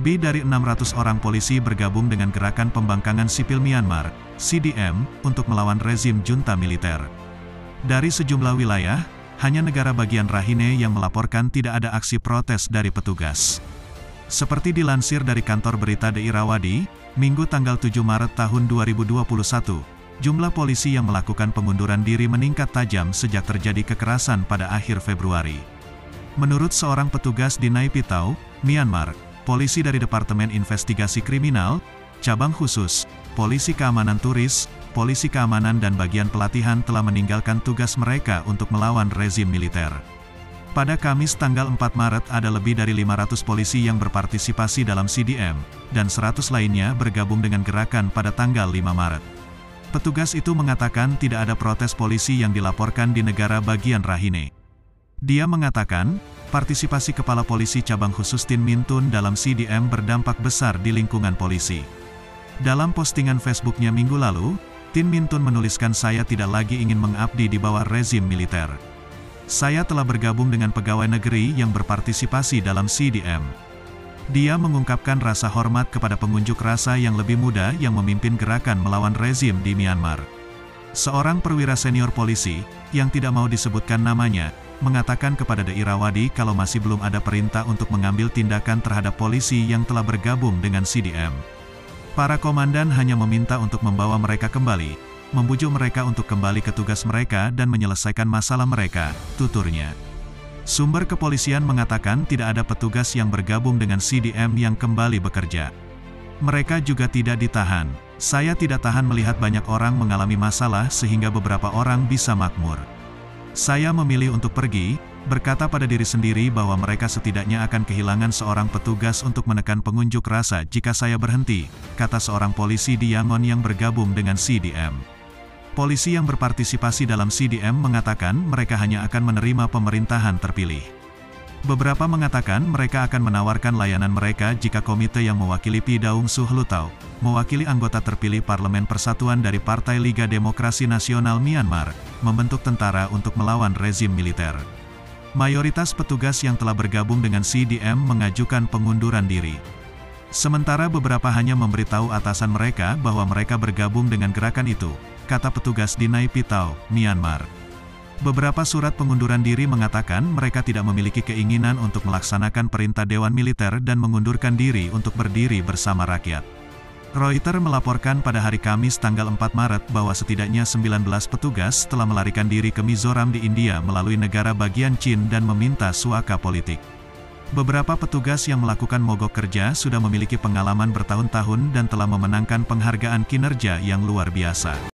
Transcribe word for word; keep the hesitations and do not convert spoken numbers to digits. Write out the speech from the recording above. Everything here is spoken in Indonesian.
Lebih dari enam ratus orang polisi bergabung dengan Gerakan Pembangkangan Sipil Myanmar, C D M, untuk melawan rezim junta militer. Dari sejumlah wilayah, hanya negara bagian Rakhine yang melaporkan tidak ada aksi protes dari petugas. Seperti dilansir dari kantor berita The Irrawaddy, Minggu tanggal tujuh Maret tahun dua ribu dua puluh satu, jumlah polisi yang melakukan pengunduran diri meningkat tajam sejak terjadi kekerasan pada akhir Februari. Menurut seorang petugas di Nay Pyi Taw, Myanmar, polisi dari Departemen Investigasi Kriminal, Cabang Khusus, Polisi Keamanan Turis, Polisi Keamanan dan bagian pelatihan telah meninggalkan tugas mereka untuk melawan rezim militer. Pada Kamis tanggal empat Maret ada lebih dari lima ratus polisi yang berpartisipasi dalam C D M, dan seratus lainnya bergabung dengan gerakan pada tanggal lima Maret. Petugas itu mengatakan tidak ada protes polisi yang dilaporkan di negara bagian Rakhine. Dia mengatakan, partisipasi Kepala Polisi Cabang Khusus Tin Min Tun dalam C D M berdampak besar di lingkungan polisi. Dalam postingan Facebooknya minggu lalu, Tin Min Tun menuliskan, "Saya tidak lagi ingin mengabdi di bawah rezim militer. Saya telah bergabung dengan pegawai negeri yang berpartisipasi dalam C D M." Dia mengungkapkan rasa hormat kepada pengunjuk rasa yang lebih muda yang memimpin gerakan melawan rezim di Myanmar. Seorang perwira senior polisi, yang tidak mau disebutkan namanya, mengatakan kepada The Irrawaddy kalau masih belum ada perintah untuk mengambil tindakan terhadap polisi yang telah bergabung dengan C D M. Para komandan hanya meminta untuk membawa mereka kembali, membujuk mereka untuk kembali ke tugas mereka dan menyelesaikan masalah mereka, tuturnya. Sumber kepolisian mengatakan tidak ada petugas yang bergabung dengan C D M yang kembali bekerja. Mereka juga tidak ditahan. "Saya tidak tahan melihat banyak orang mengalami masalah sehingga beberapa orang bisa makmur. Saya memilih untuk pergi, berkata pada diri sendiri bahwa mereka setidaknya akan kehilangan seorang petugas untuk menekan pengunjuk rasa jika saya berhenti," kata seorang polisi di Yangon yang bergabung dengan C D M. Polisi yang berpartisipasi dalam C D M mengatakan mereka hanya akan menerima pemerintahan terpilih. Beberapa mengatakan mereka akan menawarkan layanan mereka jika komite yang mewakili Pyi Daung Suh Lutau, mewakili anggota terpilih Parlemen Persatuan dari Partai Liga Demokrasi Nasional Myanmar, membentuk tentara untuk melawan rezim militer. Mayoritas petugas yang telah bergabung dengan C D M mengajukan pengunduran diri. Sementara beberapa hanya memberitahu atasan mereka bahwa mereka bergabung dengan gerakan itu, kata petugas di Nay Pyi Taw, Myanmar. Beberapa surat pengunduran diri mengatakan mereka tidak memiliki keinginan untuk melaksanakan perintah Dewan Militer dan mengundurkan diri untuk berdiri bersama rakyat. Reuters melaporkan pada hari Kamis tanggal empat Maret bahwa setidaknya sembilan belas petugas telah melarikan diri ke Mizoram di India melalui negara bagian Chin dan meminta suaka politik. Beberapa petugas yang melakukan mogok kerja sudah memiliki pengalaman bertahun-tahun dan telah memenangkan penghargaan kinerja yang luar biasa.